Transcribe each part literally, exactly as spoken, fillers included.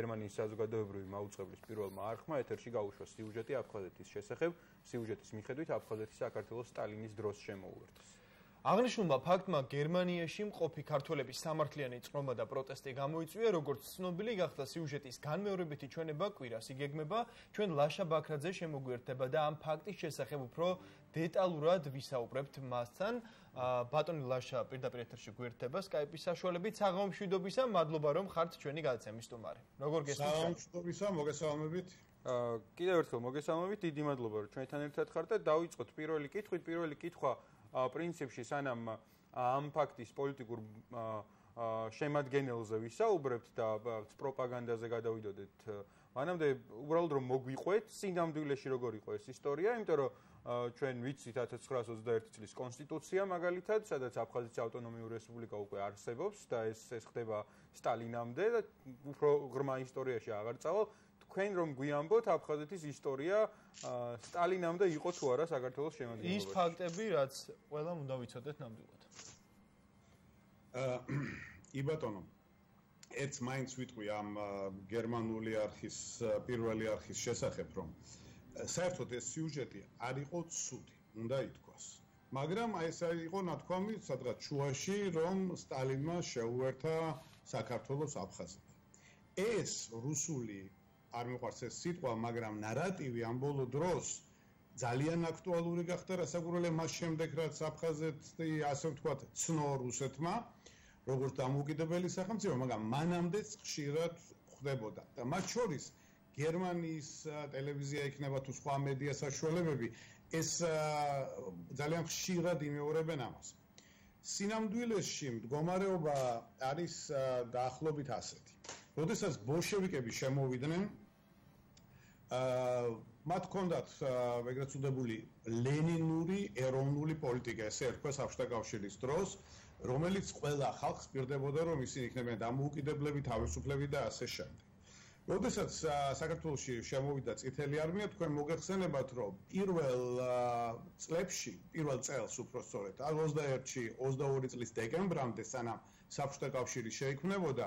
გერმანიის საზოგადოებრივი მაუწყებლის პირველმა არხმა ეთერში გაუშვა სიუჟეტი აფხაზეთის შესახებ, სიუჟეტის მიხედვით აფხაზეთი საქართველოს სტალინის დროს შემოუერთეს. აღნიშნულმა ფაქტმა გერმანიაში მყოფი ქართველების სამართლიანი წყრომა და პროტესტი გამოიწვია, როგორც ცნობილი გახდა სიუჟეტის განმეორებითი ჩვენება კვირას იგეგმება, ჩვენ ლაშა ბაქრაძე შემოგვიერთდება და ამ ფაქტის შესახებ უფრო დეტალურად ვისაუბრებთ მასთან. ბატონი ლაშა პირდაპირ ეთერში გვერდება Skype-ის საშუალებით. საღამომშვიდობისა, მადლობა რომ ხართ ჩვენი გადაცემის სტუმარი. როგორ გესმით? საღამომშვიდობისა, მოგესალმებით. კიდევ ერთხელ მოგესალმებით, დიდი მადლობა რომ ჩვენთან ერთად ხართ და დავიწყოთ პირველი კითხვით. პირველი კითხვა პრინციპში სანამ ამ ფაქტის პოლიტიკურ შემადგენელზე ვისაუბრებთ და პროპაგანდაზე გადავიდოდეთ, მანამდე უბრალოდ რომ მოგვიყვეთ სინამდვილეში როგორ იყო ეს ისტორია, იმიტომ რომ ჩვენ ვიცით ათას ცხრაას ოცდაერთი წლის კონსტიტუცია მაგალითად, სადაც აფხაზეთის ავტონომიური რესპუბლიკა უკვე არსებობს და ეს ეს ხდება სტალინამდე და უფრო ღრმა ისტორიაში აღარ წავალ. თქვენ რომ გვიამბოთ აფხაზეთის ისტორია სტალინამდე იყო თუ არა საქართველოს შემადგენლობაში? ის ფაქტები, რაც ყველამ უნდა ვიცოდეთ ნამდვილად. კი ბატონო, ერთს მაინც ვიტყვი ამ გერმანული არქის პირველი არქის შესახებ, რომ საერთოდ ეს სიუჟეტი არ იყო ცუდი, უნდა ითქვას. მაგრამ ეს იყო ნათქვამი სადღაც შუაში, რომ სტალინმა შეუერთა საქართველოს აფხაზეთი. ეს რუსული არ მიყვარს ეს სიტყვა, მაგრამ ნარატივი ამ ბოლო დროს ძალიან აქტუალური გახდა, რასაკვირველია მას შემდეგ, რაც აფხაზეთი, ასე ვთქვათ, ცნო რუსეთმა, როგორც დამოუკიდებელი სახელმწიფო, მაგრამ მანამდეც ხშირად ხდებოდა. და მათ შორის გერმანიის ტელევიზია იქნება თუ სხვა მედია საშუალებები, ეს ძალიან ხშირად იმეორებენ ამას. სინამდვილეში მდგომარეობა არის დაახლოებით ასეთი. როდესაც ბოლშევიკები შემოვიდნენ, მათ ჰქონდათ ეგრეთ წოდებული ლენინური ეროვნული პოლიტიკა, ესე ერქვა საბჭოთა კავშირის დროს, რომელიც ყველა ხალხს პირდებოდა, რომ ისინი იქნებიან დამოუკიდებლები, თავისუფლები და ასე შემდეგ. როდესაც საქართველოში შემოვიდა წითელი არმია, თქვენ მოგეხსენებათ, რომ პირველ წლებში, პირველ წელს უფრო სწორედ, ოცდაერთში ოცდაორი წლის დეკემბრამდე, სანამ საბჭოთა კავშირი შეიქმნებოდა,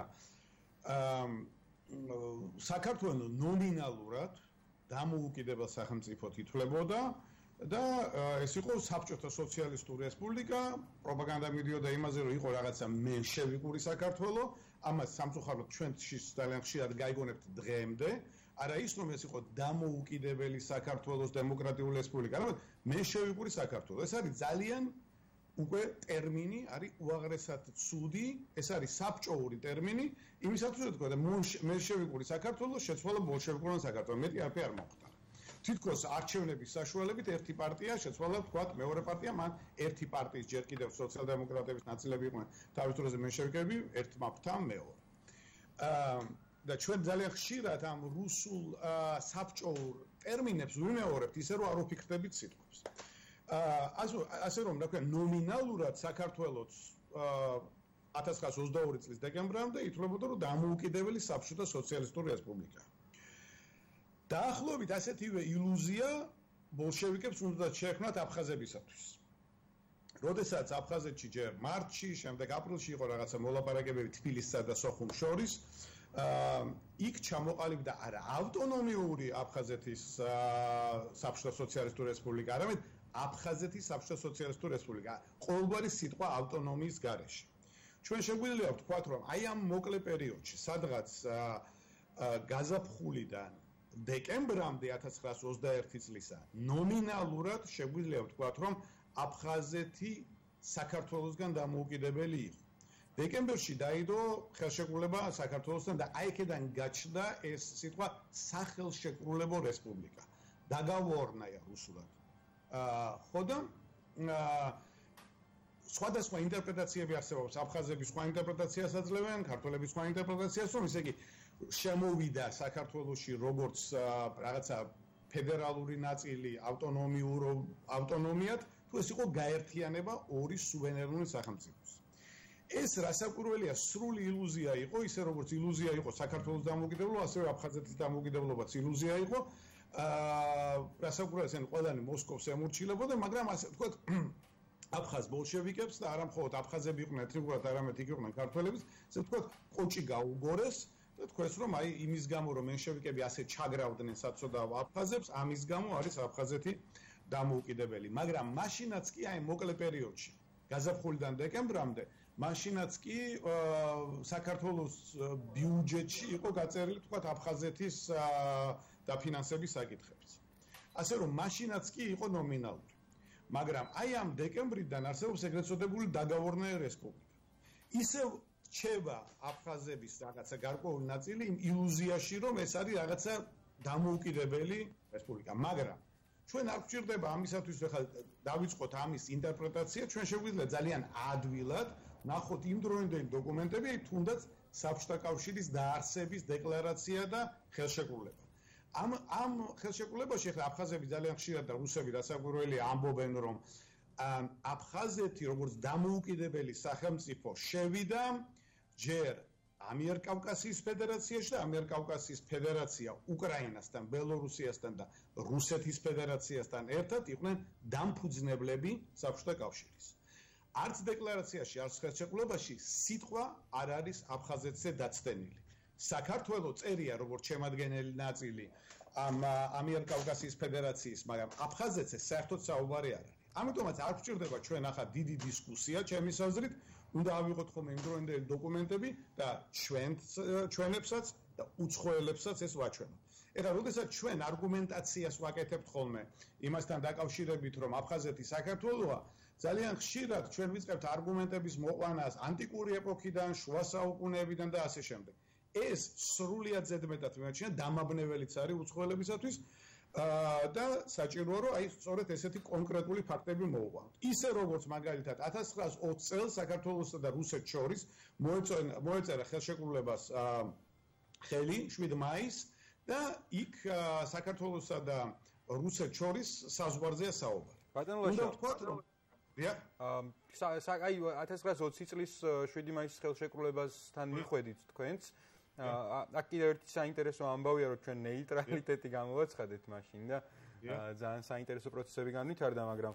საქართველო ნომინალურად დამოუკიდებელ სახელმწიფოდ ითვლებოდა და ეს იყო საბჭოთა სოციალისტური რესპუბლიკა, პროპაგანდა მიდიოდა იმაზე, რომ იყო რაღაცა მენშევიკური საქართველო, ამას სამწუხაროდ ჩვენში ძალიან ხშირად გაიგონებთ დღემდე, არა ის, რომ ეს იყო დამოუკიდებელი საქართველოს დემოკრატიული რესპუბლიკა, არამედ მენშევიკური საქართველო. ეს არის ძალიან უკვე ტერმინი, არის უაღრესად ცუდი, ეს არის საბჭოური ტერმინი, იმისათვის რომ თქვა და მენშევიკური საქართველო შეცვალა ბოლშევიკურმა საქართველომ, მეტი არაფერი არ მოხდა. თითქოს არჩევნების საშუალებით ერთი პარტია შეცვალა, თქვა მეორე პარტია, მან ერთი პარტიის ჯერ კიდევ სოციალ-დემოკრატების ნაწილები იყვნენ, თავის დროზე მენშევიკები, ერთმა ფთან მეორე. და ჩვენ ძალიან ხშირად ამ რუსულ საბჭოურ ტერმინებს ვიმეორებთ, ისე რომ არ ვფიქრდებით სიტყვებს. ასე ასე რომ რა ქვია ნომინალურად საქართველოს ათას ცხრაას ოცდაორი წლის დეკემბრამდე ითვლებოდა, რომ დამოუკიდებელი საბჭოთა სოციალისტური რესპუბლიკა. დაახლოებით ასეთივე ილუზია ბოლშევიკებს უნდათ შეექმნათ აფხაზებისათვის. როდესაც აფხაზეთში ჯერ მარტში, შემდეგ აპრილში იყო რაღაცა მოლაპარაკებები თბილისსა და სოხუმს შორის, იქ ჩამოყალიბდა არა ავტონომიური აფხაზეთის საბჭოთა სოციალისტური რესპუბლიკა, არამედ აფხაზეთის საბჭოთა სოციალისტური რესპუბლიკა, ყოველგვარი სიტყვა ავტონომიის გარეშე. ჩვენ შეგვიძლია ვთქვათ, რომ აი ამ მოკლე პერიოდში, სადღაც გაზაფხულიდან დეკემბრამდე ათას ცხრაას ოცდაერთი წლისა, ნომინალურად შეგვიძლია ვთქვათ, რომ აფხაზეთი საქართველოსგან დამოუკიდებელი იყო. დეკემბერში დაიდო ხელშეკრულება საქართველოსთან და აი აქედან გაჩნდა ეს სიტყვა სახელშეკრულებო რესპუბლიკა. დაგავორნაია რუსულად. ხო და სხვადასხვა ინტერპრეტაციები არსებობს, აფხაზები სხვა ინტერპრეტაციას აძლევენ, ქართველები სხვა ინტერპრეტაციას, რომ ისე იგი შემოვიდა საქართველოში როგორც რაღაცა ფედერალური ნაწილი ავტონომიურ ავტონომიად, თუ ეს იყო გაერთიანება ორი სუვერენული სახელმწიფოს. ეს რასაკვირველია, სრული ილუზია იყო, ისე როგორც ილუზია იყო საქართველოს დამოუკიდებლობა, ასევე აფხაზეთის დამოუკიდებლობაც ილუზია იყო. რასაკვირველია, ყველანი მოსკოვს ემორჩილებოდა, მაგრამ ასე ვთქვათ, აფხაზ ბოლშევიკებს და არა მხოლოდ აფხაზები იყვნენ ეთნიკურად, არამედ იქ იყვნენ ქართველებიც, ასე ვთქვათ, ყოჭი გაუგორეს და თქვენს რომ აი იმის გამო რომ მენშევიკები ასე ჩაგრავდნენ საცოდავ აფხაზებს, ამის გამო არის აფხაზეთი დამოუკიდებელი. მაგრამ მაშინაც კი აი მოკლე პერიოდში, გაზაფხულიდან დეკემბრამდე, მაშინაც კი საქართველოს ბიუჯეტში იყო გაწერილი თქვათ აფხაზეთის დაფინანსების საკითხებიც. ასე რომ მაშინაც კი იყო ნომინალური. მაგრამ აი ამ დეკემბრიდან არსებობს ეგრეთ წოდებული დაგავორნე რესპუბლიკა. ისევ რჩება აფხაზების რაღაცა გარკვეული ნაწილი იმ ილუზიაში, რომ ეს არის რაღაცა დამოუკიდებელი რესპუბლიკა, მაგრამ ჩვენ არ გვჭირდება ამისათვის ახლა დავიწყოთ ამის ინტერპრეტაცია, ჩვენ შეგვიძლია ძალიან ადვილად ნახოთ იმ დროინდელი დოკუმენტები, თუნდაც საბჭოთა კავშირის დაარსების დეკლარაცია და ხელშეკრულება. ამ ამ ხელშეკრულებაში ახლა აფხაზები ძალიან ხშირად და რუსები დასაკვირველია ამბობენ, რომ აფხაზეთი როგორც დამოუკიდებელი სახელმწიფო შევიდა ჯერ ამიერკავკასიის ფედერაციაში და ამიერკავკასიის ფედერაცია უკრაინასთან, ბელორუსიასთან და რუსეთის ფედერაციასთან ერთად იყვნენ დამფუძნებლები საბჭოთა კავშირის. არც დეკლარაციაში, არც ხელშეკრულებაში სიტყვა არ არის აფხაზეთზე დაცდენილი. საქართველო წერია როგორც შემადგენელი ნაწილი ამ ამიერკავკასიის ფედერაციის, მაგრამ აფხაზეთზე საერთოდ საუბარი არ არის. ამიტომაც არ გვჭირდება ჩვენ ახლა დიდი დისკუსია, ჩემის აზრით, უნდა ავიღოთ ხოლმე იმ დროინდელი დოკუმენტები და ჩვენ ჩვენებსაც და უცხოელებსაც ეს ვაჩვენოთ. ეხლა როდესაც ჩვენ არგუმენტაციას ვაკეთებთ ხოლმე იმასთან დაკავშირებით, რომ აფხაზეთი საქართველოა, ძალიან ხშირად ჩვენ ვიწყებთ არგუმენტების მოყვანას ანტიკური ეპოქიდან, შუა საუკუნეებიდან და ასე შემდეგ. ეს სრულიად ზედმეტად მიმაჩნია დამაბნეველიც არის უცხოელებისათვის და საჭიროა რომ აი სწორედ ესეთი კონკრეტული ფაქტები მოვუყვანოთ. ისე როგორც მაგალითად ათას ცხრაას ოცი წელს საქართველოსა და რუსეთს შორის მოეწერა ხელშეკრულებას ხელი შვიდ მაისს და იქ საქართველოსა და რუსეთს შორის საზღვარზეა საუბარი. ბატონო ლაშა, უნდა ვთქვათ რომ დიახ, აი ათას ცხრაას ოცი წლის შვიდი მაისის ხელშეკრულებასთან მიხვედით თქვენც. აქ კიდევ ერთი საინტერესო ამბავია, რომ ჩვენ ნეიტრალიტეტი გამოვაცხადეთ მაშინ და ძალიან საინტერესო პროცესები განვითარდა, მაგრამ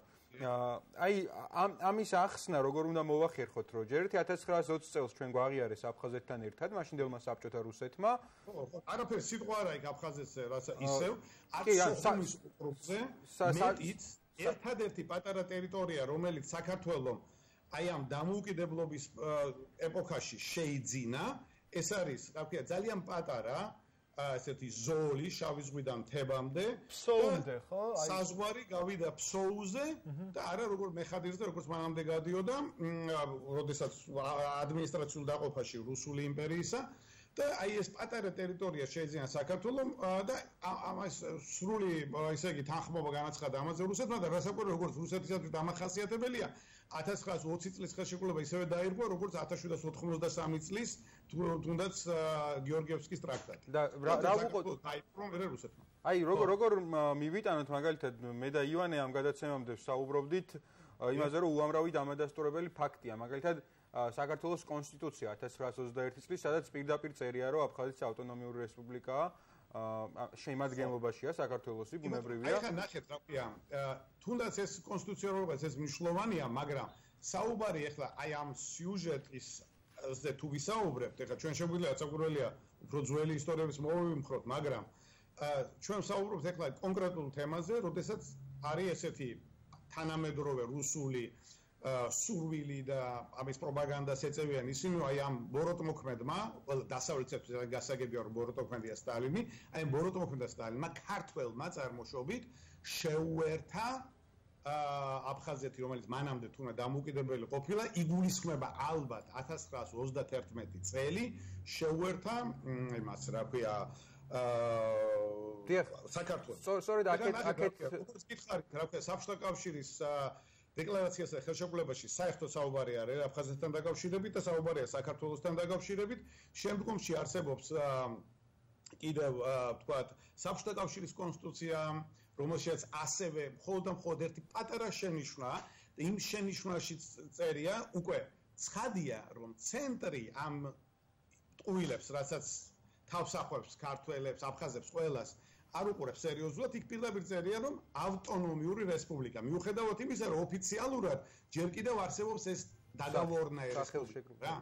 აი ამის ახსნა როგორ უნდა მოვახერხოთ, რომ ჯერ ერთი ათას ცხრაას ოცი წელს ჩვენ გვაღიარეს აფხაზეთთან ერთად, მაშინდელმა საბჭოთა რუსეთმა. არაფერი სიტყვა არ აქვს აფხაზეთზე, რაცა ისევ ათს ოქროზე მეტიც ერთადერთი პატარა ტერიტორია, რომელიც საქართველოს აი ამ დამოუკიდებლობის ეპოქაში შეიძინა, ეს არის, რა ვქია, ძალიან პატარა, ესეთი ზოლი შავი ზღვიდან მთებამდე. ფსოუზე, ხო? საზღვარი გავიდა ფსოუზე და არა როგორ მეხადირზე, როგორც მანამდე გადიოდა, როდესაც ადმინისტრაციულ დაყოფაში რუსული იმპერიისა და აი ეს პატარა ტერიტორია შეიძინა საქართველოს და ამას სრული, ესე იგი, თანხმობა განაცხადა ამაზე რუსეთმა და რასაკვირველია, როგორც რუსეთისათვის დამახასიათებელია, ათას ცხრაას ოცი წლის ხელშეკრულება ისევე დაირღვა, როგორც ათას შვიდას ოთხმოცდასამი წლის თუნდაც გეორგიევსკის ტრაქტატი. და რა ვუყოთ რუსეთმა. აი როგორ როგორ მივიტანოთ მაგალითად მე და ივანე ამ გადაცემამდე საუბრობდით იმაზე, რომ უამრავი დამადასტურებელი ფაქტია, მაგალითად საქართველოს კონსტიტუცია ათას ცხრაას ოცდაერთი წლის, სადაც პირდაპირ წერია, რომ აფხაზეთი ავტონომიური რესპუბლიკაა, შემადგენლობაშია საქართველოსი, ბუნებრივია. აი ხა ნახეთ რა ვქია, თუნდაც ეს კონსტიტუცია როგორც ეს მნიშვნელოვანია, მაგრამ საუბარი ახლა აი ამ სიუჟეტის ზე თუ ვისაუბრებთ, ახლა ჩვენ შეგვიძლია საკვირველია უფრო ძველი ისტორიების მოვიმხროთ, მაგრამ ჩვენ ვსაუბრობთ ახლა კონკრეტულ თემაზე, როდესაც არის ესეთი თანამედროვე რუსული სურვილი და ამის პროპაგანდას ეწევიან ისინი, აი ამ ბოროტმოქმედმა, ყველა დასავლეთისათვის გასაგებია რომ ბოროტმოქმედია სტალინი, აი ამ ბოროტმოქმედა სტალინმა ქართველმა წარმოშობით შეუერთა აფხაზეთი, რომელიც მანამდე თუნდაც დამოუკიდებელი ყოფილა, იგულისხმება ალბათ ათას ცხრაას ოცდათერთმეტი წელი, შეუერთა იმას, რა ქვია, საქართველოს. სწორედ აქეთ აქეთ კითხარით, რა ქვია, საბჭოთა კავშირის დეკლარაციასა და ხელშეკრულებაში საერთო საუბარი არის აფხაზეთთან დაკავშირებით და საუბარია საქართველოსთან დაკავშირებით. შემდგომში არსებობს კიდევ ვთქვათ საბჭოთა კავშირის კონსტიტუცია, რომელშიც ასევე მხოლოდ და მხოლოდ ერთი პატარა შენიშვნა და იმ შენიშვნაში წერია, უკვე ცხადია, რომ ცენტრი ამ ტყუილებს, რასაც თავს ახვევს ქართველებს, აფხაზებს, ყველას არ უყურებს სერიოზულად, იქ პირდაპირ წერია, რომ ავტონომიური რესპუბლიკა. მიუხედავად იმისა, რომ ოფიციალურად ჯერ კიდევ არსებობს ეს დაგავორნა რესპუბლიკა.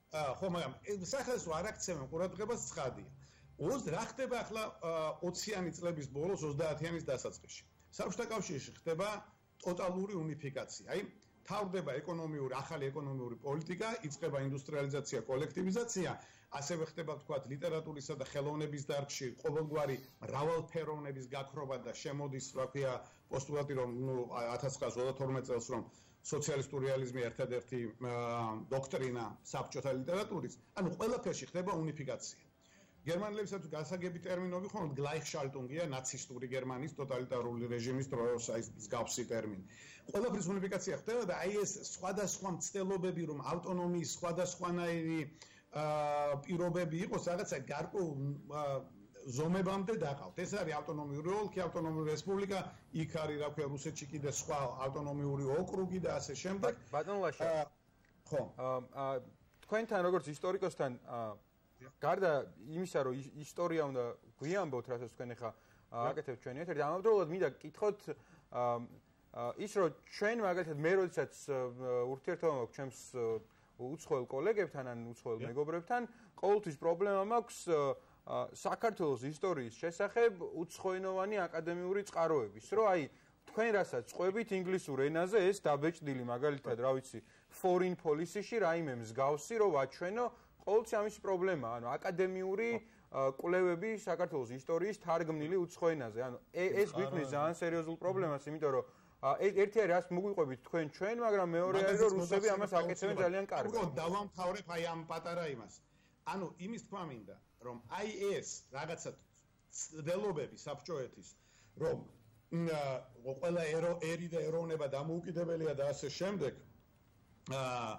ხო, მაგრამ სახელმწიფო არ აქცევენ ყურადღებას ცხადია. ოს რა ხდება ახლა ოციანი წლების ბოლოს ოცდაათიანის დასაწყისში. საბჭოთა კავშირში ხდება ტოტალური უნიფიკაცია. აი, თავდება ეკონომიური, ახალი ეკონომიური პოლიტიკა, იწყება ინდუსტრიალიზაცია, კოლექტივიზაცია, ასევე ხდება ვთქვათ ლიტერატურისა და ხელოვნების დარგში ყოველგვარი მრავალფეროვნების გაქრობა და შემოდის, რა ქვია, პოსტულატი, რომ ნუ ათას ცხრაას ოცდათორმეტ წელს რომ სოციალისტური რეალიზმი ერთადერთი დოქტრინა საბჭოთა ლიტერატურის, ანუ ყველაფერში ხდება უნიფიკაცია. გერმანელებისათვის გასაგები ტერმინები ხომ გლაიხშალტუნგია, ნაცისტური გერმანიის ტოტალიტარული რეჟიმის დროს აი მსგავსი ტერმინი. ყველაფრის უნიფიკაცია ხდება და აი ეს სხვადასხვა მცდელობები, რომ ავტონომიის სხვადასხვანაირი პირობები იყოს, რაღაცა გარკვეულ ზომებამდე დაყავთ. ეს არის ავტონომიური ოლქი, ავტონომიური რესპუბლიკა, იქ არის, რა ქვია, რუსეთში კიდე სხვა ავტონომიური ოკრუგი და ასე შემდეგ. ბატონ ლაშა. ხო. აა თქვენთან როგორც ისტორიკოსთან გარდა იმისა, რომ ისტორია უნდა გვიამბოთ, რასაც თქვენ ახლა აკეთებთ ჩვენი ეთერი, ამავდროულად მინდა გკითხოთ ის, რომ ჩვენ მაგალითად მე როდესაც ურთიერთობა მაქვს ჩემს უცხოელ კოლეგებთან ან უცხოელ მეგობრებთან, ყოველთვის პრობლემა მაქვს საქართველოს ისტორიის შესახებ უცხოენოვანი აკადემიური წყაროების, რომ აი თქვენ რასაც ყვებით ინგლისურ ენაზე ეს დაბეჭდილი მაგალითად, რა ვიცი, foreign policy-ში რაიმე მსგავსი, რომ ვაჩვენო ყოველთვის ამის პრობლემაა, ანუ აკადემიური კვლევები საქართველოს ისტორიის თარგმნილი უცხო ენაზე. ანუ ეს გვიქმნის ძალიან სერიოზულ პრობლემას, იმიტომ რომ ერთი არის რაც მოგვიყვებით თქვენ ჩვენ, მაგრამ მეორე არის რომ რუსები ამას აკეთებენ ძალიან კარგად. უკვე დავამთავრებ აი ამ პატარა იმას. ანუ იმის თქვა მინდა, რომ აი ეს რაღაცა ცდილობები საბჭოეთის, რომ ყველა ერი და ეროვნება დამოუკიდებელია და ასე შემდეგ, აა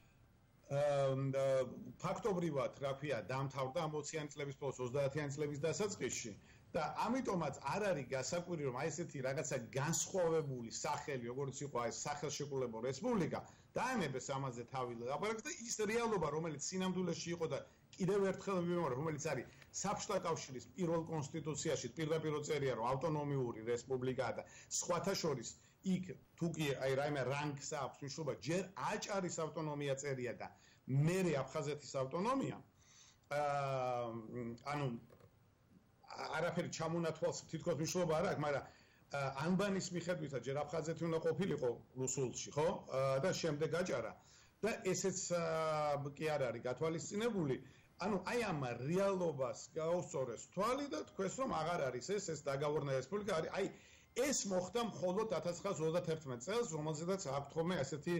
ფაქტობრივად, რა ქვია, დამთავრდა ამ ოციანი წლების ბოლოს ოცდაათიანი წლების დასაწყისში და ამიტომაც არ არის გასაკვირი, რომ აი ესეთი რაღაცა განსხვავებული სახელი, როგორც იყო აი სახელშეკრულებო რესპუბლიკა, დაემებეს ამაზე თავი ლაპარაკს და ის რეალობა, რომელიც სინამდვილეში იყო და კიდევ ერთხელ ვიმეორებ, რომელიც არის საბჭოთა კავშირის პირველ კონსტიტუციაში პირდაპირ წერია, რომ ავტონომიური რესპუბლიკაა და სხვათა შორის იქ თუ კი აი რაიმე რანგს აქვს მნიშვნელობა, ჯერ აჭარის ავტონომია წერია და მერე აფხაზეთის ავტონომია. აა ანუ არაფერი ჩამონათვალს თითქოს მნიშვნელობა არ აქვს, მაგრამ ანბანის მიხედვითაც ჯერ აფხაზეთი უნდა ყოფილიყო რუსულში, ხო? და შემდეგ აჭარა. და ესეც კი არ არის გათვალისწინებული. ანუ აი ამ რეალობას გაუსწორეს თვალი და თქვენს რომ აღარ არის ეს ეს დაგავარდა რესპუბლიკა არის. აი ეს მოხდა მხოლოდ ათას ცხრაას ოცდათერთმეტ წელს, რომელზედაც აქვს ხოლმე ასეთი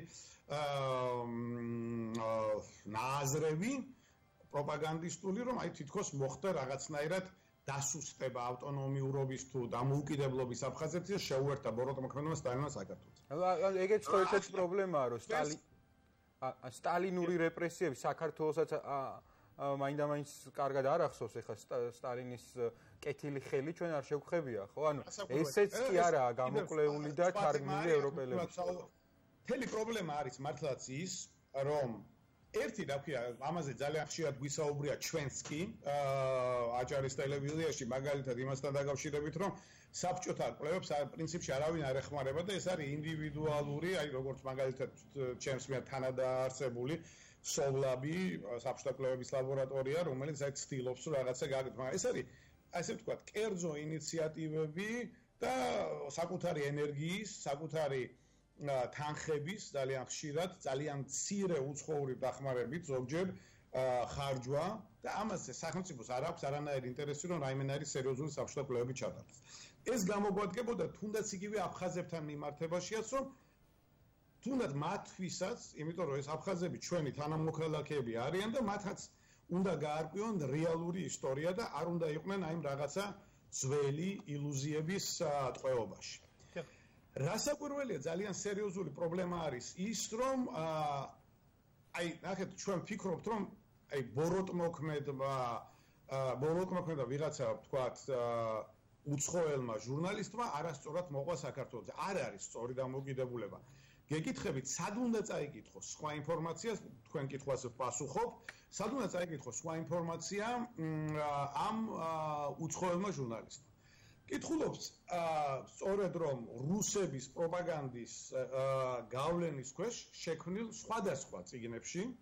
ნააზრევი პროპაგანდისტული, რომ აი თითქოს მოხდა რაღაცნაირად დასუსტება ავტონომიურობის თუ დამოუკიდებლობის აფხაზეთში შეუერთდა ბოროტმოქმედმა სტალინმა საქართველოს. ანუ ეგეც ხო ერთ-ერთი პრობლემაა, რომ სტალი სტალინური რეპრესიები საქართველოსაც მაინდა-მაინც კარგად არ ახსოვს ეხლა სტალინის კეთილი ხელი ჩვენ არ შევხვევია, ხო? ანუ ესეც კი არაა გამოკვლეული და თარგმნილი ევროპელების. მთელი პრობლემა არის მართლაც ის, რომ ერთი რა ქვია, ამაზე ძალიან ხშირად გვისაუბრია ჩვენც კი, აჭარის ტელევიზიაში მაგალითად იმასთან დაკავშირებით, რომ საბჭოთა კვლევებს პრინციპში არავინ არ ეხმარება და ეს არის ინდივიდუალური, აი როგორც მაგალითად ჩემს მიერ თანადაარსებული სოვლაბი, საბჭოთა კვლევების ლაბორატორია, რომელიც აი ცდილობს რაღაცა გააკეთოს. მაგრამ ეს არის ასე ვთქვათ, კერძო ინიციატივები და საკუთარი ენერგიის, საკუთარი თანხების ძალიან ხშირად, ძალიან მცირე უცხოური დახმარებით ზოგჯერ ხარჯვა და ამაზე სახელმწიფოს არ აქვს არანაირი ინტერესი, რომ რაიმენაირი სერიოზული საბჭოთა კვლევები ჩატარდეს. ეს გამოგვადგებოდა თუნდაც იგივე აფხაზებთან მიმართებაშიაც, რომ თუნდაც მათთვისაც, იმიტომ რომ ეს აფხაზები ჩვენი თანამოქალაქეები არიან და მათაც უნდა გაარკვიონ რეალური ისტორია და არ უნდა იყვნენ აი რაღაცა ძველი ილუზიების ტყვეობაში. რასაკვირველია, ძალიან სერიოზული პრობლემა არის ის, რომ აი ნახეთ, ჩვენ ვფიქრობთ, რომ აი ბოროტმოქმედმა ბოროტმოქმედმა ვიღაცა ვთქვათ უცხოელმა ჟურნალისტმა არასწორად მოყვა საქართველოზე. არ არის სწორი დამოკიდებულება. გეკითხებით, სად უნდა წაიკითხოს სხვა ინფორმაციას, თქვენ კითხვას ვპასუხობ, სად უნდა წაიკითხოს სხვა ინფორმაცია ამ უცხოელმა ჟურნალისტმა. კითხულობთ, სწორედ რომ რუსების პროპაგანდის გავლენის ქვეშ შექმნილ სხვადასხვა წიგნებში,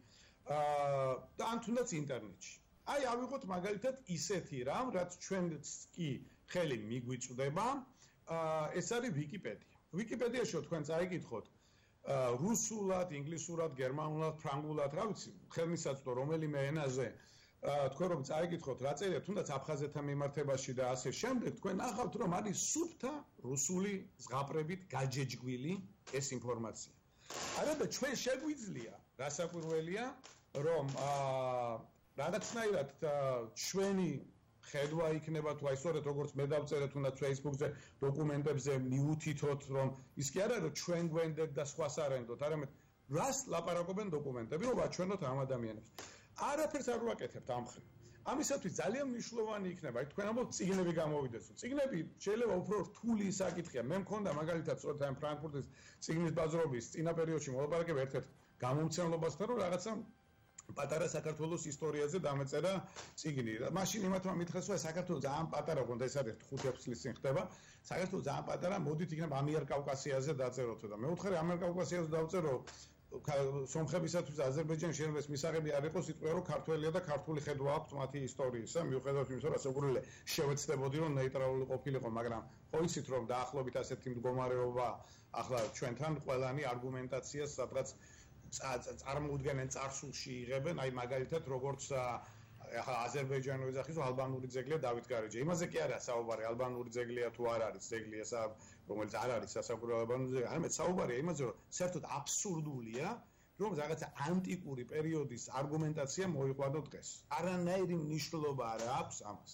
და ან თუნდაც ინტერნეტში. აი ავიღოთ მაგალითად ისეთი რამ, რაც ჩვენც კი ხელი მიგვიწვდება, ეს არის ვიკიპედია. ვიკიპედიაში თქვენ წაიკითხოთ რუსულად, ინგლისურად, გერმანულად, ფრანგულად, რა ვიცი, ხელმისაწვდო რომელიმე ენაზე თქვენ რომ წაიკითხოთ რა წერია თუნდაც აფხაზეთთან მიმართებაში და ასე შემდეგ, თქვენ ნახავთ რომ არის სუფთა რუსული ზღაპრებით გაჯეჯგვილი ეს ინფორმაცია. არა და ჩვენ შეგვიძლია, რასაკვირველია, რომ რაღაცნაირად ჩვენი ხედვა იქნება თუ აი სწორედ როგორც მე დავწერე თუნდაც Facebook-ზე დოკუმენტებზე მიუთითოთ რომ ის კი არა რომ ჩვენ გვენდეთ და სხვას არენდოთ, არამედ რას ლაპარაკობენ დოკუმენტები, რომ აჩვენოთ ამ ადამიანებს. არაფერს არ ვაკეთებთ ამ ხრივ. ამისათვის ძალიან მნიშვნელოვანი იქნება, აი თქვენ ამბობთ წიგნები გამოვიდეს. წიგნები შეიძლება უფრო რთული საკითხია. მე მქონდა მაგალითად სწორედ ამ ფრანკფურტის წიგნის ბაზრობის წინა პერიოდში მოლაპარაკება ერთ-ერთ გამომცემლობასთან, რომ რაღაცა პატარა საქართველოს ისტორიაზე დამეწერა წიგნი. მაშინ იმათმა მითხრეს, რომ საქართველო ძალიან პატარა გონდა, ეს არის ხუთი-ექვსი წლის წინ ხდება. საქართველო ძალიან პატარა, მოდით იქნებ ამიერკავკასიაზე დაწეროთ და მე ვუთხარი ამიერკავკასიაზე დავწერო სომხებისათვის აზერბაიჯანის შენობის მისაღები არ იყოს, იტყვია რომ ქართველია და ქართული ხედვა აქვს მათი ისტორიისა, მიუხედავად იმისა, რომ ასაკურველი შევეცდებოდი რომ ნეიტრალური ყოფილიყო, მაგრამ ხო იცით რომ დაახლოებით ასეთი მდგომარეობა ახლა ჩვენთან ყველანი არგუმენტაციას სადღაც წარმოუდგენენ წარსულში იღებენ, აი მაგალითად როგორც ახლა აზერბაიჯანი ეძახის რომ ალბანური ძეგლია დავით გარეჯე. იმაზე კი არა საუბარი, ალბანური ძეგლია თუ არ არის ძეგლი ესა, რომელიც არ არის სასაკურველი ალბანური ძეგლი, არამედ საუბარია იმაზე, რომ საერთოდ აბსურდულია, რომ რაღაცა ანტიკური პერიოდის არგუმენტაცია მოიყვანო დღეს. არანაირი მნიშვნელობა არ აქვს ამას.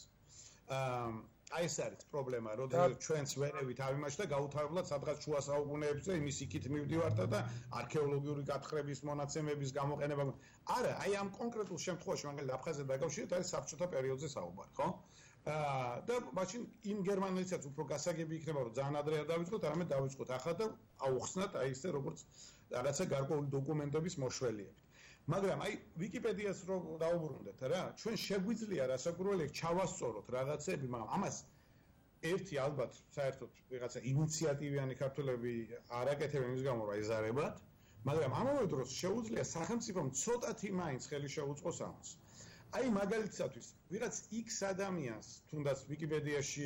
აი ეს არის პრობლემა, როდესაც ჩვენც ვერევით ამ იმაში და გაუთავებლად სადღაც შუა საუკუნეებზე იმის იქით მივდივართ და არქეოლოგიური გათხრების მონაცემების გამოყენება. არა, აი ამ კონკრეტულ შემთხვევაში მაგალითად აფხაზეთ დაკავშირებით არის საბჭოთა პერიოდზე საუბარი, ხო? და მაშინ იმ გერმანელებსაც უფრო გასაგები იქნება, რომ ძალიან ადრე არ დავიწყოთ, არამედ დავიწყოთ ახლა და აუხსნათ აი ესე როგორც რაღაცა გარკვეული დოკუმენტების მოშველიებით. მაგრამ აი ვიკიპედიას რო დაუბრუნდეთ რა, ჩვენ შეგვიძლია რასაკვირველია ჩავასწოროთ რაღაცები, მაგრამ ამას ერთი ალბათ საერთოდ რაღაცა ინიციატივიანი ქართველები არ აკეთებენ იმის გამო, რომ ეზარებათ, მაგრამ ამავე დროს შეუძლია სახელმწიფომ ცოტათი მაინც ხელი შეუწყოს ამას. აი მაგალითად, ვიღაც X ადამიანს თუნდაც ვიკიპედიაში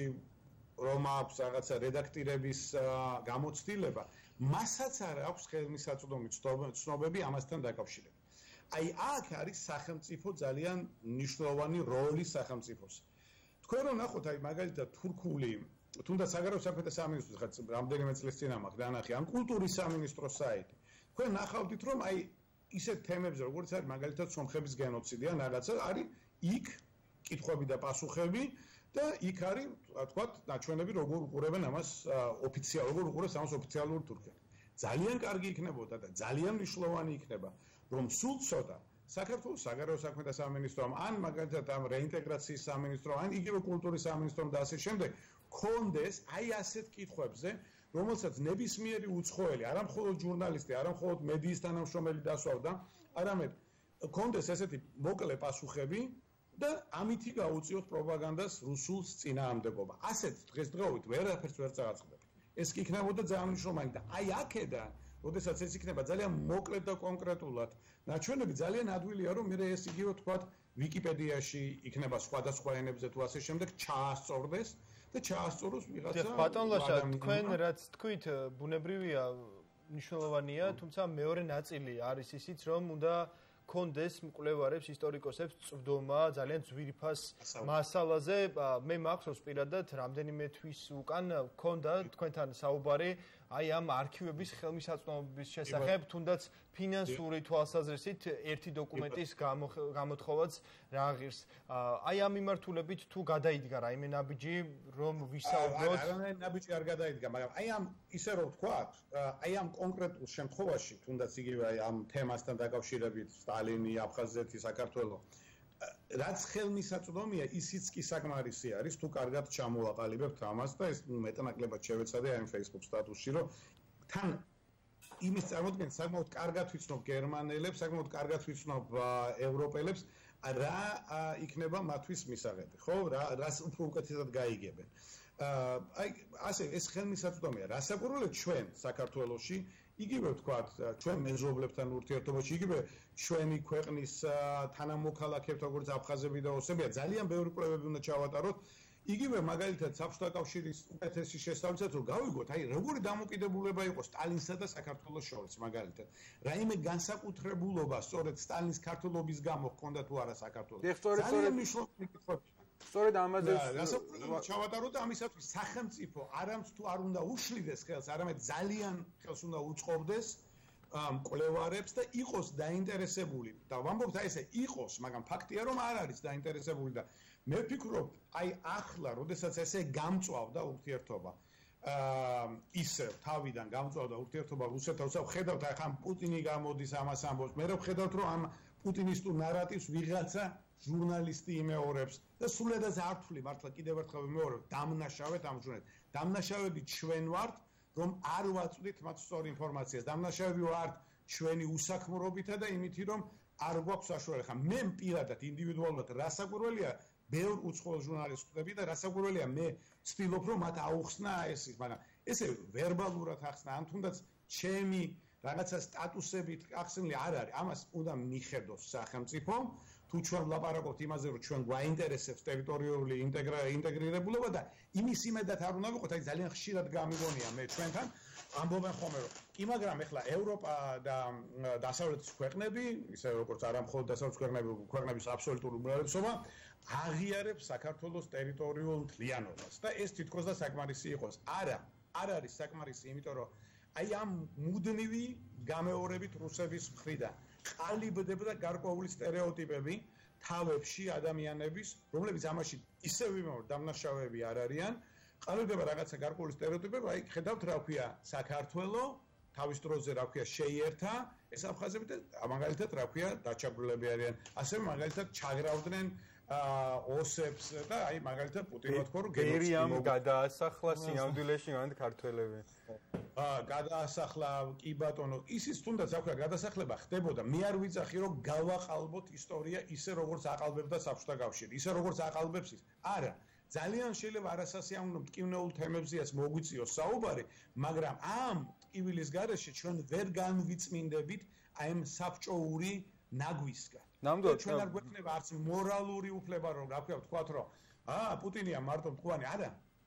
რომ აქვს რაღაცა რედაქტირების გამოცდილება, მასაც არ აქვს ხელმისაწვდომი ცნობები ამასთან დაკავშირებით. აი აქ არის სახელმწიფო ძალიან მნიშვნელოვანი როლი სახელმწიფოს. თქვენ რომ ნახოთ აი მაგალითად თურქული, თუნდაც საგარეო საქმეთა სამინისტროს ხაც რამდენიმე წლის წინ ამახ დანახი, ან კულტურის სამინისტროს საიტი. თქვენ ნახავთ რომ აი ისეთ თემებზე როგორც არის მაგალითად სომხების გენოციდი ან რაღაცა არის იქ კითხვები და პასუხები და იქ არის თქვათ ნაჩვენები როგორ უყურებენ ამას ოფიციალურ როგორ უყურებს ამას ოფიციალურ თურქები. ძალიან კარგი იქნებოდა და ძალიან მნიშვნელოვანი იქნება რომ სულ ცოტა საქართველოს საგარეო საქმეთა სამინისტრომ ან მაგალითად ამ რეინტეგრაციის სამინისტრომ ან იგივე კულტურის სამინისტრომ და ასე შემდეგ კონდეს აი ასეთ კითხვებზე რომელსაც ნებისმიერი უცხოელი, არა მხოლოდ ჟურნალისტი, არა მხოლოდ მედიის თანამშრომელი დასვავდა, არამედ კონდეს ესეთი მოკლე პასუხები და ამითი გაუწიოთ პროპაგანდას რუსულს წინააღმდეგობა. ასეთ დღესდღეობით ვერაფერს ვერ წააწყდებით. ეს კი იქნებოდა ძალიან მნიშვნელოვანი და აი აქედან, როდესაც ეს იქნება ძალიან მოკლედ და კონკრეტულად, ნაჩვენები ძალიან ადვილია, რომ მე ეს იგივე თქვათ ვიკიპედიაში იქნება სხვადასხვა ენებზე თუ ასე შემდეგ ჩაასწორდეს და ჩაასწოროს ვიღაცა. ბატონ ლაშა, თქვენ რაც თქვით, ბუნებრივია, მნიშვნელოვანია, თუმცა მეორე ნაწილი არის ისიც, რომ უნდა კონდეს მკვლევარებს, ისტორიკოსებს წვდომა ძალიან ძვირფას მასალაზე. მე მახსოვს პირადად რამდენიმე თვის უკან ქონდა თქვენთან საუბარი აი ამ არქივების ხელმისაწვდომობის შესახებ, თუნდაც ფინანსური თვალსაზრისით ერთი დოკუმენტის გამოთხოვაც რა ღირს. აი ამ მიმართულებით თუ გადაიდგა რაიმე ნაბიჯი, რომ ვისაუბროთ? არა, ნაბიჯი არ გადაიდგა, მაგრამ აი ამ ისე რომ ვთქვათ, აი ამ კონკრეტულ შემთხვევაში, თუნდაც იგივე აი ამ თემასთან დაკავშირებით, სტალინი, აფხაზეთი, საქართველო, რაც ხელმისაწვდომია, ისიც კი საკმარისი არის, თუ კარგად ჩამოვაყალიბებთ ამას და ეს მეტნაკლებად შევეცადე აი Facebook სტატუსში, რომ თან იმის წარმოქმნით საკმაოდ კარგად ვიცნობ გერმანელებს, საკმაოდ კარგად ვიცნობ ევროპელებს, რა იქნება მათთვის მისაღები, ხო? რა რას უფრო უკეთესად გაიგებენ. აი ასე ეს ხელმისაწვდომია. რასაკვირველია ჩვენ საქართველოში იგივე ვთქვათ, ჩვენ მეზობლებთან ურთიერთობაში, იგივე ჩვენი ქვეყნის თანამოქალაქეებთან, როგორც აფხაზები და ოსებია, ძალიან ბევრი კვლევები უნდა ჩავატაროთ. იგივე მაგალითად საბჭოთა კავშირის უკეთესი შესწავლისას რომ გავიგოთ, აი როგორი დამოკიდებულება იყო სტალინსა და საქართველოს შორის მაგალითად. რაიმე განსაკუთრებულობა სწორედ სტალინის ქართლობის გამო ჰქონდა თუ არა საქართველოს. ძალიან მნიშვნელოვანი კითხვები. სწორედ ამაზე ჩავატაროთ და ამისათვის სახელმწიფო არამც თუ არ უნდა უშლიდეს ხელს, არამედ ძალიან ხელს უნდა უწყობდეს მკვლევარებს და იყოს დაინტერესებული. და ვამბობთ აი ესე იყოს, მაგრამ ფაქტია რომ არ არის დაინტერესებული და მე ვფიქრობ, აი ახლა, როდესაც ესე გამწვავდა ურთიერთობა, აა ისე თავიდან გამწვავდა ურთიერთობა რუსეთთან, ხედავთ აი ხან პუტინი გამოდის ამას ამბობს, მე ვხედავთ რომ ამ პუტინისტურ ნარატივს ვიღაცა ჟურნალისტი იმეორებს და სულადაც არ თვლი მართლა კიდევ ერთხელ ვიმეორებ, დამნაშავედ ამ ჟურნალისტ. დამნაშავები ჩვენ ვართ, რომ არ ვაწვდით მათ სწორ ინფორმაციას. დამნაშავები ვართ ჩვენი უსაქმრობითა და იმითი რომ არ გვაქვს საშუალება. ხა მე პირადად ინდივიდუალურად რასაკვირველია ბევრ უცხოელ ჟურნალისტს ვხვდები და რასაკვირველია მე ვცდილობ რომ მათ აუხსნა ეს ის, მაგრამ ესე ვერბალურად ახსნა, ან თუნდაც ჩემი რაღაცა სტატუსებით ახსნილი არ არის. ამას უნდა მიხედოს სახელმწიფო. თუ ჩვენ ვლაპარაკობთ იმაზე, რომ ჩვენ გვაინტერესებს ტერიტორიული ინტეგრირებულობა და იმის იმედად არ უნდა ვიყოთ, აი ძალიან ხშირად გამიგონია მე ჩვენთან ამბობენ ხოლმე რომ კი, მაგრამ ეხლა ევროპა და დასავლეთის ქვეყნები, ისე როგორც არა მხოლოდ დასავლეთის ქვეყნები, ქვეყნების აბსოლუტური უმრავლესობა აღიარებს საქართველოს ტერიტორიულ მთლიანობას და ეს თითქოს და საკმარისი იყოს. არა, არ არის საკმარისი, იმიტომ რომ აი ამ მუდმივი გამეორებით რუსების მხრიდან ყალიბდება გარკვეული სტერეოტიპები თავებში ადამიანების, რომლებიც ამაში ისე ვიმეორებ დამნაშავეები არ არიან, ყალიბდება რაღაცა გარკვეული სტერეოტიპები, აი ხედავთ რა ქვია საქართველო, თავის დროზე რა ქვია შეიერთა, ეს აფხაზები და მაგალითად რა ქვია დაჩაგვრილები არიან, ასევე მაგალითად ჩაგრავდნენ ოსებს და აი მაგალითად პუტინმა თქვა რომ გერიამ გადაასახლა სინამდვილეში მანდ ქართველები. აა გადაასახლა კი ბატონო, ისიც თუნდაც აქვია გადასახლება ხდებოდა. მე არ ვიცახი რომ გავაყალბოთ ისტორია ისე როგორც აყალბებდა საბჭოთა კავშირი, ისე როგორც აყალბებს ის. არა, ძალიან შეიძლება არასასიამოვნო მტკივნეულ თემებზეაც მოგვიწიოს საუბარი, მაგრამ ამ ტკივილის გარეშე ჩვენ ვერ განვიწმინდებით აი ამ საბჭოური ნაგვისგან. ნამდვილად ჩვენ არ გვექნება არც მორალური უფლება რომ რა ქვია ვთქვათ რომ აა პუტინია მარტო მტკვანი, არა.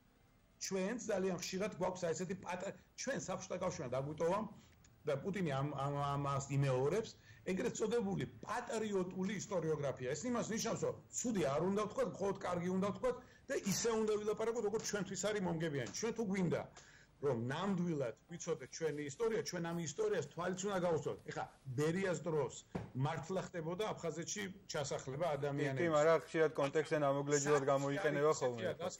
ჩვენც ძალიან ხშირად გვაქვს აი ესეთი პატა ჩვენ საბჭოთა კავშირთან დაგვიტოვა და პუტინი ამ ამას იმეორებს, ეგრეთ წოდებული პატრიოტული ისტორიოგრაფია. ეს იმას ნიშნავს, რომ ცუდი არ უნდა ვთქვათ, მხოლოდ კარგი უნდა ვთქვათ და ისე უნდა ვილაპარაკოთ, როგორც ჩვენთვის არის მომგებიანი. ჩვენ თუ გვინდა რომ ნამდვილად ვიცოდეთ ჩვენი ისტორია, ჩვენ ამ ისტორიას თვალიც უნდა გავუსწოროთ. ეხლა ბერიას დროს მართლა ხდებოდა აფხაზეთში ჩასახლება ადამიანების. კი, მაგრამ ხშირად კონტექსტზე ნამოგლეჯულად გამოიყენება ხოლმე.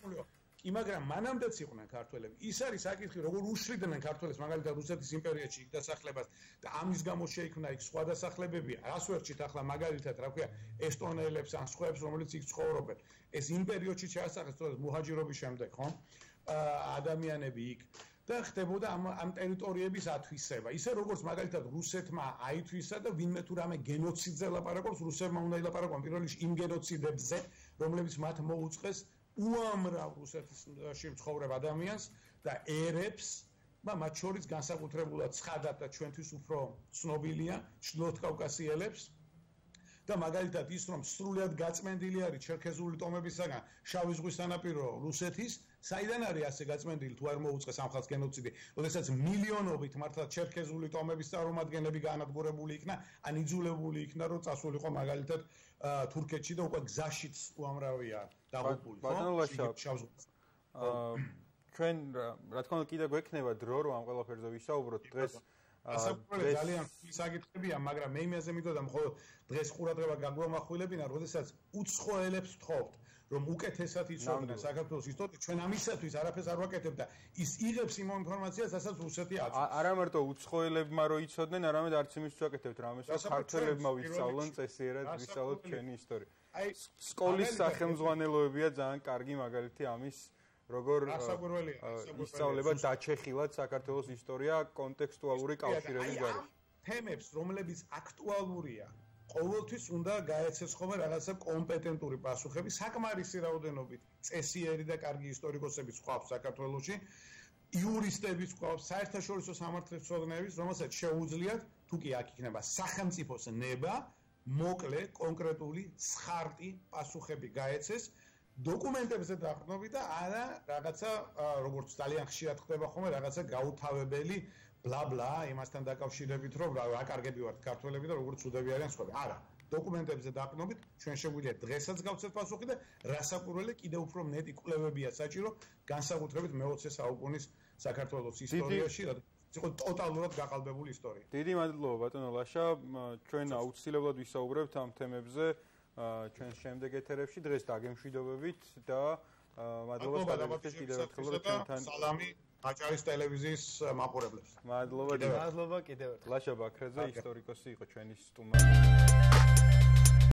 კი, მაგრამ მანამდეც იყვნენ ქართველები. ის არის საკითხი, როგორ უშლიდნენ ქართველებს მაგალითად რუსეთის იმპერიაში იქ დასახლებას და ამის გამო შეიქმნა იქ სხვა დასახლებები. რას ვერჩით ახლა მაგალითად, რა ქვია, ესტონელებს ან სხვაებს, რომლებიც იქ ცხოვრობენ. ეს იმ პერიოდში ჩაასახლეს სწორედ მუჰაჯირობის შემდეგ, ხო? ადამიანები იქ და ხდებოდა ამ ამ ტერიტორიების ათვისება. ისე როგორც მაგალითად რუსეთმა აითვისა და ვინმე თუ რამე გენოციდზე ლაპარაკობს, რუსებმა უნდა ილაპარაკონ პირველ რიგში იმ გენოციდებზე, რომლებიც მათ მოუწყეს უამრავ რუსეთში მცხოვრებ ადამიანს და ერებს, მათ შორის განსაკუთრებულად ცხადად და ჩვენთვის უფრო ცნობილია ჩრდილოეთ კავკასიელებს და მაგალითად ის რომ სრულიად გაწმენდილი არის ჩერქეზული ტომებისაგან შავი ზღვის სანაპირო რუსეთის, საიდან არის ასე გაწმენდილი თუ არ მოუწყეს ამ ხალხს გენოციდი, როდესაც მილიონობით მართლა ჩერქეზული ტომების წარმომადგენლები განადგურებული იქნა, ან იძულებული იქნა რომ წასულიყო მაგალითად თურქეთში და უკვე გზაშიც უამრავია დაღუპული. ჩვენ რა თქმა უნდა კიდევ გვექნება დრო რომ ამ ყველაფერზე ვისაუბროთ დღეს. ასაკურველი ძალიან საკითხებია, მაგრამ მე იმაზე მიდოდა მხოლოდ დღეს ყურადღება გაგვამახვილებინა, როდესაც უცხოელებს ვთხოვთ, რომ უკეთესად იცოდნენ საქართველოს ისტორია, ჩვენ ამისათვის არაფერს არ ვაკეთებ და ის იღებს იმ ინფორმაციას, რასაც რუსეთი აწვდის. არა მარტო უცხოელებმა რო იცოდნენ, არამედ არც იმის ვაკეთებთ რამეს, რომ ქართველებმა ვისწავლონ წესიერად ვისწავლოთ ჩვენი ისტორია. სკოლის სახელმძღვანელოებია ძალიან კარგი მაგალითი ამის. როგორ ისწავლება დაჩეხილად საქართველოს ისტორია კონტექსტუალური კავშირების გარშემო. თემებს, რომლებიც აქტუალურია, ყოველთვის უნდა გაეცეს ხოლმე რაღაცა კომპეტენტური პასუხები, საკმარისი რაოდენობით წესიერი და კარგი ისტორიკოსები გვყავს საქართველოში იურისტების ყავს, საერთაშორისო სამართლებრივ რომელსაც შეუძლიათ თუ კი აქ იქნება სახელმწიფოს ნება, მოკლე, კონკრეტული, ცხარტი პასუხები გაეცეს დოკუმენტებზე დაყრდნობით და არა რაღაცა როგორც ძალიან ხშირად ხდება ხოლმე რაღაცა გაუთავებელი ბლა-ბლა იმასთან დაკავშირებით რომ რა კარგები ვართ ქართველები და როგორც უდები არიან სხვები. არა, დოკუმენტებზე დაყრდნობით ჩვენ შეგვიძლია დღესაც გავცეთ პასუხი და რასაკვირველია კიდევ უფრო მეტი კვლევებია საჭირო განსაკუთრებით მეოცე საუკუნის საქართველოს ისტორიაში, რაც იყო ტოტალურად გაყალბებული ისტორია. დიდი მადლობა ბატონო ლაშა, ჩვენ აუცილებლად ვისაუბრებთ ამ თემებზე ჩვენ შემდეგ ეთერებში დღეს დაგემშვიდობებით და მადლობა გადაგიხდით კიდევ ერთხელ რომ ჩვენთან სალამი აჭარის ტელევიზიის მაყურებლებს. მადლობა მადლობა კიდევ ერთხელ. ლაშა ბაქრაძე ისტორიკოსი იყო ჩვენი სტუმარი.